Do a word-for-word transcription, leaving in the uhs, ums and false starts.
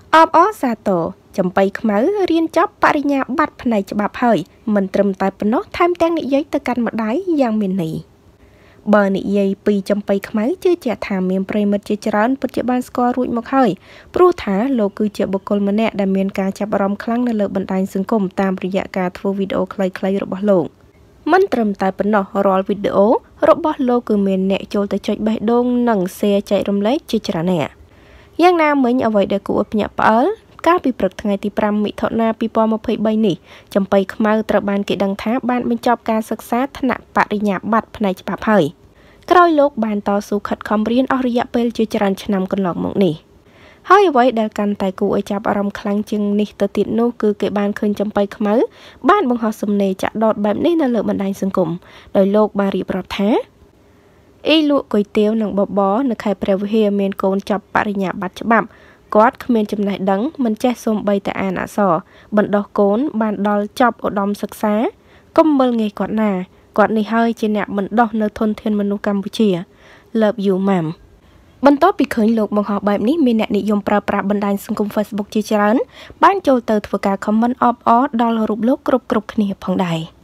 អបអសាទរចំបៃខ្មៅរៀនចប់បរិញ្ញាបត្រផ្នែកច្បាប់ហើយមិនត្រឹមតែប៉ុណ្ណោះថែមទាំងនិយាយទៅកាន់ម្ដាយយ៉ាងមានន័យបើនិយាយពីចំបៃខ្មៅជឿជាក់ថាមានប្រិមិត្តជាច្រើនពិតជាបានស្គាល់រួចមកហើយព្រោះថាលោកគឺជាបុគ្គលម្នាក់ដែលមានការចាប់អារម្មណ៍ខ្លាំងនៅលើបណ្ដាញសង្គមតាមរយៈការធ្វើវីដេអូខ្លីៗរបស់លោកមិនត្រឹមតែប៉ុណ្ណោះរាល់វីដេអូរបស់លោកគឺមានអ្នកចូលទៅចុចបេះដូងនិង share ចែករំលែកជាច្រើនអ្នកយ៉ាងណាមិញអ្វីដែលគួរឲ្យភ្ញាក់ផ្អើលកាលពីព្រឹកថ្ងៃទីប្រាំមិថុនាពីរពាន់ម្ភៃបីនេះចំបៃខ្មៅត្រូវបានគេដឹងថាបានបញ្ចប់ការសិក្សាថ្នាក់បរិញ្ញាបត្រផ្នែកច្បាប់ហើយក្រោយលោកបានតស៊ូខិតខំរៀនអស់រយៈពេលជាច្រើនឆ្នាំកន្លងមកនេះហើយអ្វីដែលកាន់តែគួរឲ្យចាប់អារម្មណ៍ខ្លាំងជាងនេះទៅទៀតនោះគឺគេបានឃើញចំបៃខ្មៅបានបង្ហោះសំណេរចាក់ដោតបែបនេះនៅលើបណ្ដាញសង្គមដោយលោកបានរៀបរាប់ថាអ៊ីលក់គុយទាវនិងបបរនៅខេត្តព្រះវិហារមានកូនចប់បរិញ្ញាបត្រច្បាប់គាត់គ្មានចំណេះដឹងមិនចេះសូម្បីតែអានអក្សរបណ្ដោះកូនបានដល់ចប់ឧត្តមសិក្សាកុំមើលងាយគាត់ណាគាត់នេះហើយជាអ្នកបណ្ដោះនៅធនធានមនុស្សកម្ពុជា Love you ma'am បន្ទាប់ពីឃើញលោកបង្ហោះបែបនេះមានអ្នកនិយមប្រើប្រាស់បណ្ដាញសង្គម Facebook ជាច្រើនបានចូលទៅធ្វើការ comment អបអរដល់រូបលោកគ្រប់គ្រប់គ្នាផងដែរ